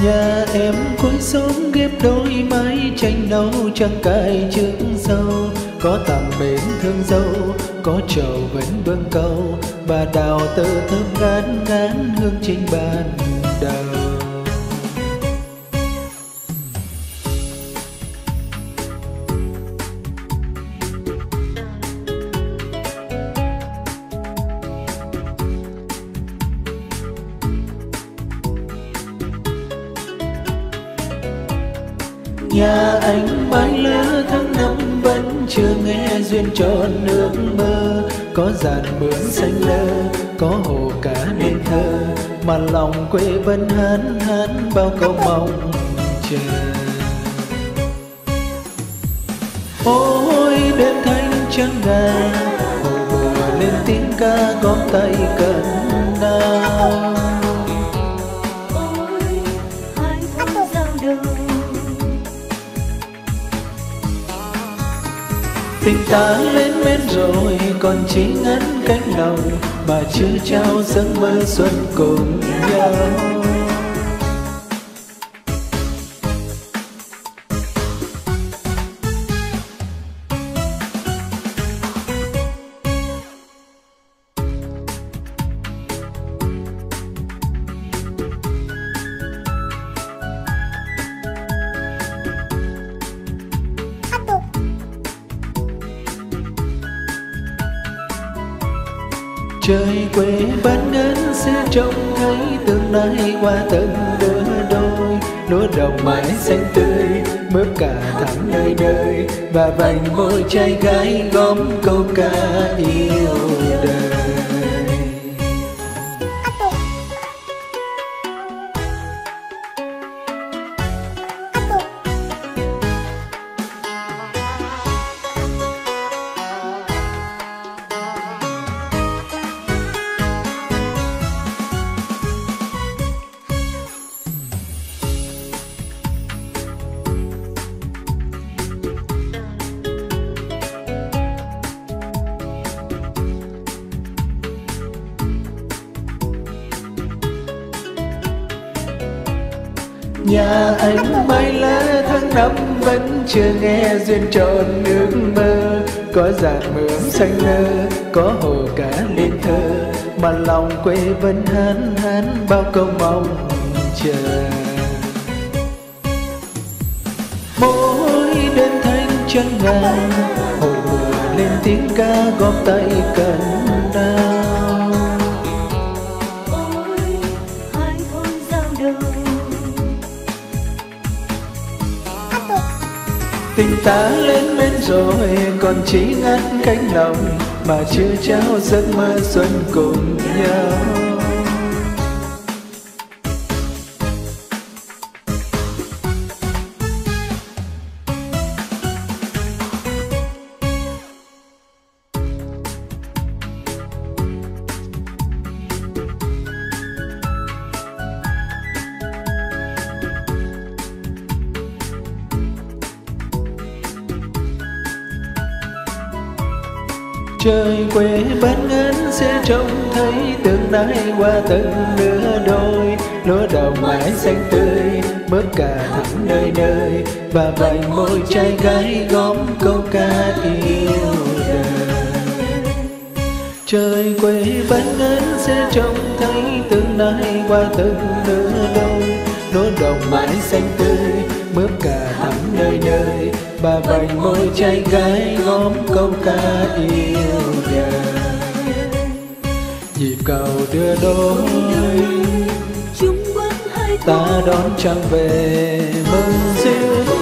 Nhà em cuối sống ghép đôi mái tranh nâu trăng cài trước dâu, có tặng bến thương dâu, có trầu vẫn bưng câu, bà đào tự thơm ngát ngát hương trình ban đầu. Nhà anh mái lá tháng năm vẫn chưa nghe duyên tròn nước mơ, có dàn bướm xanh lơ, có hồ cá nên thơ, mà lòng quê vẫn hát hát bao câu mong chờ. Ôi đêm thanh trắng ngà, hồ mùa lên tiếng ca góp tay cần đau. Tình ta lên men rồi còn chỉ ngắn cánh lòng, mà chưa trao giấc mơ xuân cùng nhau. Trời quê ban ngân sẽ trông thấy tương lai qua từng đứa đôi, lúa đồng mãi xanh tươi mướp cả tháng nơi nơi, và vành môi trai gái gom câu ca yêu đời. Nhà anh mái lá tháng năm vẫn chưa nghe duyên tròn nước mơ, có dàn bướm xanh lơ, có hồ cá lên thơ, mà lòng quê vẫn hát hát bao câu mong chờ. Mỗi đêm thanh trăng ngàn, hồ mùa lên tiếng ca góp tay cần đau. Tình ta lên men rồi còn chỉ ngắt cánh lòng, mà chưa trao giấc mơ xuân cùng nhau. Trời quê ban ngân sẽ trông thấy tương lai qua từng nửa đôi, lúa đồng mãi xanh tươi mướp cả tháng nơi nơi, và vành môi trai gái gom câu ca yêu đời. Trời quê ban ngân sẽ trông thấy tương lai qua từng nửa đôi, lúa đồng mãi xanh tươi mướp cả tháng nơi nơi, và vành môi trai gái gom câu ca yêu đời. Nhịp cầu đưa đôi ta đón trăng về mừng duyên.